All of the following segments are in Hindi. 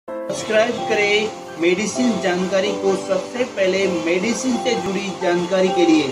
सब्सक्राइब करें मेडिसिन जानकारी को सबसे पहले मेडिसिन से जुड़ी जानकारी के लिए।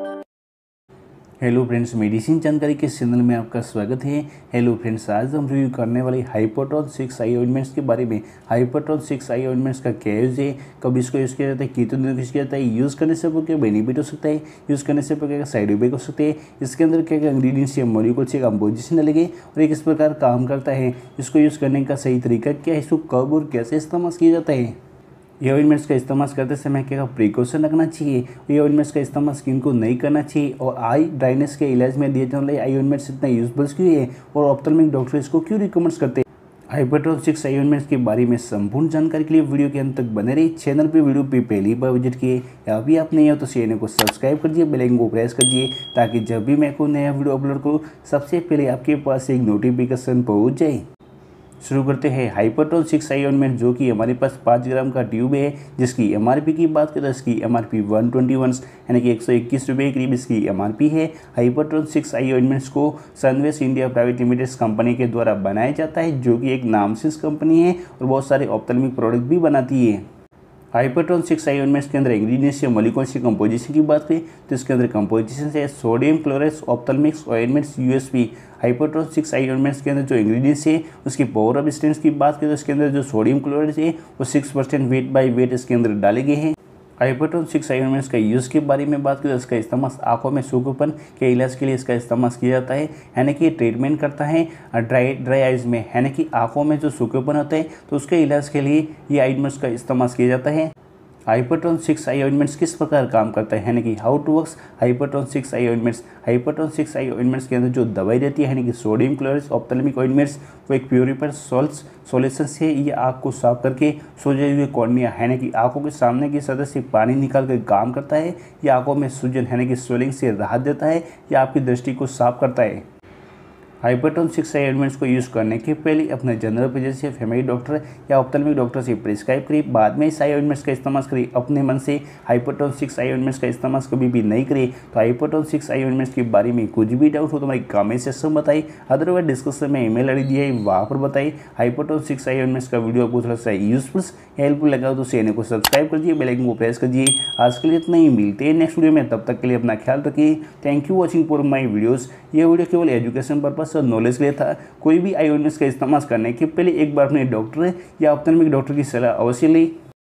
हेलो फ्रेंड्स, मेडिसिन जानकारी के चैनल में आपका स्वागत है। हेलो फ्रेंड्स, आज हम रिव्यू करने वाले हाइपरटोन 6 आई ऑइंटमेंट्स के बारे में। हाइपरटोन 6 आई ऑइंटमेंट्स का क्या यूज़ है, कब इसको यूज़ किया जाता है, कितने दिनों यूज़ किया जाता है, यूज़ करने से आपको क्या बेनिफिट हो सकता है, यूज़ करने से आपको क्या साइड इफेक्ट हो सकते हैं, इसके अंदर क्या क्या इंग्रीडियंट्स या मॉलिक्यूल्स या कंपोजिशन लगे और ये किस प्रकार काम करता है, इसको यूज़ करने का सही तरीका क्या है, इसको कब और कैसे इस्तेमाल किया जाता है, ये ऑइंटमेंट्स का इस्तेमाल करते समय क्या प्रिकॉशन रखना चाहिए, ये ऑइंटमेंट्स का इस्तेमाल स्किन को नहीं करना चाहिए और आई ड्राइनेस के इलाज में दिए जाने वाले आई ऑइंटमेंट्स इतना यूजफुल क्यों है और ऑप्थेल्मिक डॉक्टर इसको क्यों रिकमेंड करते हैं। हाइपरटोन 6 आई ऑइंटमेंट्स के बारे में संपूर्ण जानकारी के लिए वीडियो के अंत तक बने रही। चैनल पे वीडियो पे पहली बार विजिट किए या अभी आप नहीं हो तो चैनल को सब्सक्राइब कर दिए, बेल आइकन को प्रेस कर दिए ताकि जब भी मैं कोई नया वीडियो अपलोड करूँ सबसे पहले आपके पास एक नोटिफिकेशन पहुँच जाए। शुरू करते हैं हाइपरटोन 6 आई ऑइंटमेंट, जो कि हमारे पास 5 ग्राम का ट्यूब है, जिसकी एमआरपी की बात करें तो इसकी एमआरपी 121 यानी कि 121 रुपये करीब इसकी एमआरपी है। हाइपरटोन 6 आई ऑइंटमेंट्स को Sunwest India private limited company के द्वारा बनाया जाता है, जो कि एक नामशीस कंपनी है और बहुत सारे ऑप्थेल्मिक प्रोडक्ट भी बनाती है। हाइपरटोन 6 आई ऑइंटमेंट्स के अंदर इंग्रीडियंट्स या मॉलिक्यूल्स की कंपोजिशन की बात करें तो इसके अंदर कंपोजिशन है sodium chloride ophthalmics ointments USP. Hypertone 6 eye ointments के अंदर जो इंग्रीडियंट्स है उसकी पावर ऑफ स्ट्रेंथ की बात करें तो इसके अंदर जो सोडियम क्लोराइड है वो 6% वेट बाई वेट इसके अंदर डाले गए हैं। हाइपरटोन 6 आई ऑइंटमेंट्स का यूज़ के बारे में बात करें तो इसका इस्तेमाल आंखों में सूखेपन के इलाज के लिए इसका इस्तेमाल किया जाता है, यानी कि ट्रीटमेंट करता है ड्राई आइज में, यानी कि आंखों में जो सूखेपन होता है तो उसके इलाज के लिए ये ऑइंटमेंट्स का इस्तेमाल किया जाता है। हाइपरटोन 6 आई ऑइंटमेंट्स किस प्रकार काम करता है, यानी कि how to works Hypertone 6 eye ointments. Hypertone 6 eye ointments के अंदर जो दवाई रहती है, यानी कि सोडियम क्लोराइड ऑप्थेल्मिक ऑइंटमेंट्स, वो एक प्योरीफायर सॉल्यूशन से ये आँख को साफ करके सूजे हुए कॉर्निया यानी कि आंखों के सामने की सतह से पानी निकाल कर काम करता है। ये आंखों में सूजन यानी कि स्वेलिंग से राहत देता है, या आपकी दृष्टि को साफ करता है। हाइपरटोन 6 आई ऑइंटमेंट्स को यूज़ करने के पहले अपने जनरल फिजिशियन या फैमिली डॉक्टर या ऑप्थेल्मिक डॉक्टर से प्रिस्क्राइब करें, बाद में इस आई ऑइंटमेंट्स का इस्तेमाल करें। अपने मन से हाइपरटोन 6 आई ऑइंटमेंट्स का इस्तेमाल कभी भी नहीं करें। तो हाइपरटोन 6 आई ऑइंटमेंट्स के बारे में कुछ भी डाउट हो तो हमारी कमेंट सेक्शन में बताइए, अदरवाइज डिस्क्रिप्शन में ईमेल आईडी दिया है वहाँ पर बताइए। हाइपरटोन 6 आई ऑइंटमेंट्स का वीडियो आपको थोड़ा सा यूजफुल हेल्पफुल लगा तो चैनल को सब्सक्राइब कर दिए, बेल आइकन को प्रेस कर दिए। आज के लिए इतना ही, मिलते हैं नेक्स्ट वीडियो में, तब तक के लिए अपना ख्याल रखिए। Thank you watching for my videos. ये वीडियो केवल एजुकेशन पर्पस और नॉलेज के लिए था। कोई भी आई ऑइंटमेंट्स का इस्तेमाल करने के पहले एक बार अपने डॉक्टर या ऑप्थेल्मिक डॉक्टर की सलाह अवश्य लें।